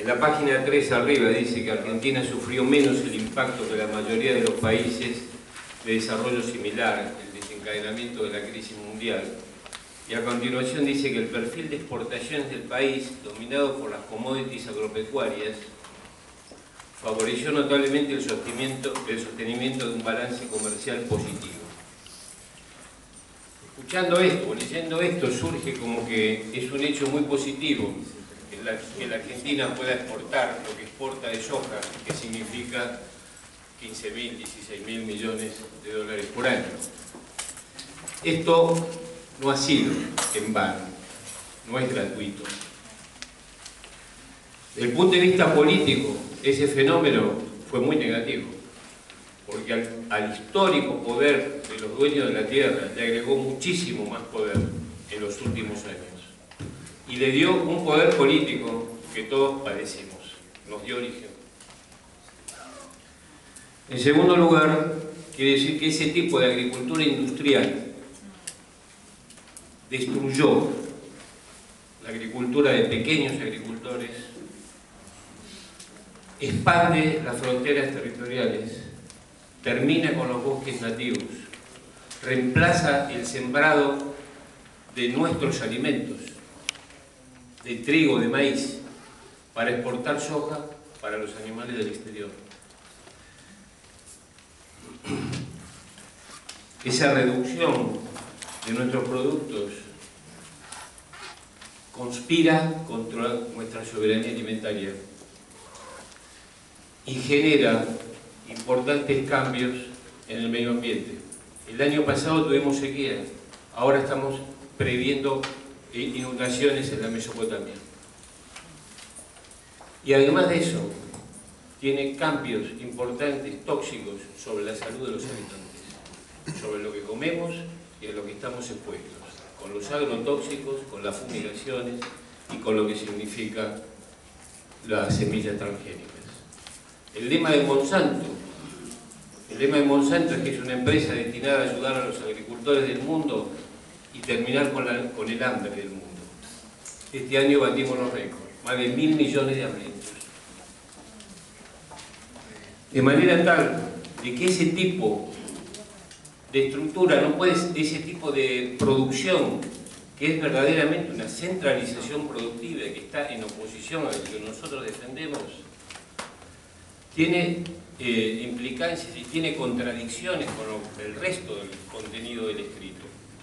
En la página 3 arriba dice que Argentina sufrió menos el impacto que la mayoría de los países de desarrollo similar, el desencadenamiento de la crisis mundial. Y a continuación dice que el perfil de exportaciones del país, dominado por las commodities agropecuarias, favoreció notablemente el sostenimiento de un balance comercial positivo. Escuchando esto, o leyendo esto, surge como que es un hecho muy positivo que la Argentina pueda exportar lo que exporta de soja, que significa 15.000, 16.000 millones de dólares por año. Esto no ha sido en vano, no es gratuito. Desde el punto de vista político, ese fenómeno fue muy negativo, porque al histórico poder de los dueños de la tierra le agregó muchísimo más poder en los últimos años. Y le dio un poder político que todos padecimos, nos dio origen. En segundo lugar, quiere decir que ese tipo de agricultura industrial destruyó la agricultura de pequeños agricultores, expande las fronteras territoriales, termina con los bosques nativos, reemplaza el sembrado de nuestros alimentos, de trigo, de maíz, para exportar soja para los animales del exterior. Esa reducción de nuestros productos conspira contra nuestra soberanía alimentaria y genera importantes cambios en el medio ambiente. El año pasado tuvimos sequía, ahora estamos previendo inundaciones en la Mesopotamia. Y además de eso, tiene cambios importantes, tóxicos, sobre la salud de los habitantes, sobre lo que comemos y a lo que estamos expuestos, con los agrotóxicos, con las fumigaciones y con lo que significa las semillas transgénicas. El lema de Monsanto es que es una empresa destinada a ayudar a los agricultores del mundo y terminar con el hambre del mundo. Este año batimos los récords, más de 1.000 millones de hambrientos. De manera tal de que ese tipo de estructura, ese tipo de producción, que es verdaderamente una centralización productiva y que está en oposición a lo que nosotros defendemos, tiene implicancias y tiene contradicciones con el resto del contenido del escrito.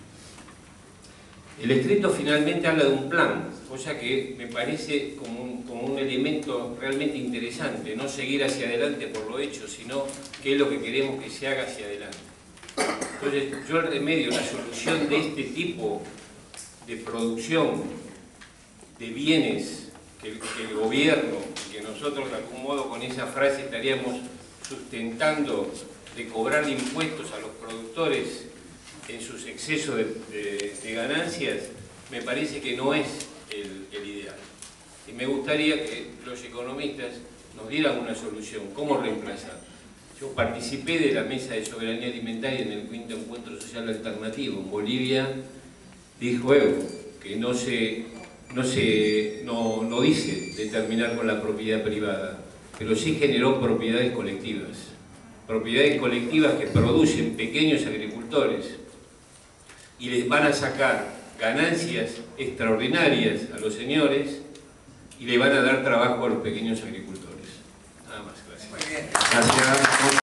El escrito finalmente habla de un plan, cosa que me parece como un elemento realmente interesante, no seguir hacia adelante por lo hecho, sino qué es lo que queremos que se haga hacia adelante. Entonces, yo el remedio, la solución de este tipo de producción de bienes que el gobierno, que nosotros de algún modo con esa frase estaríamos sustentando de cobrar impuestos a los productores en sus excesos de ganancias, me parece que no es el ideal. Y me gustaría que los economistas nos dieran una solución, cómo reemplazar. Yo participé de la Mesa de Soberanía Alimentaria en el 5º Encuentro Social Alternativo. En Bolivia dijo Evo que no dice de terminar con la propiedad privada, pero sí generó propiedades colectivas. Propiedades colectivas que producen pequeños agricultores y les van a sacar ganancias extraordinarias a los señores y le van a dar trabajo a los pequeños agricultores. Nada más, gracias. Muy bien. Gracias.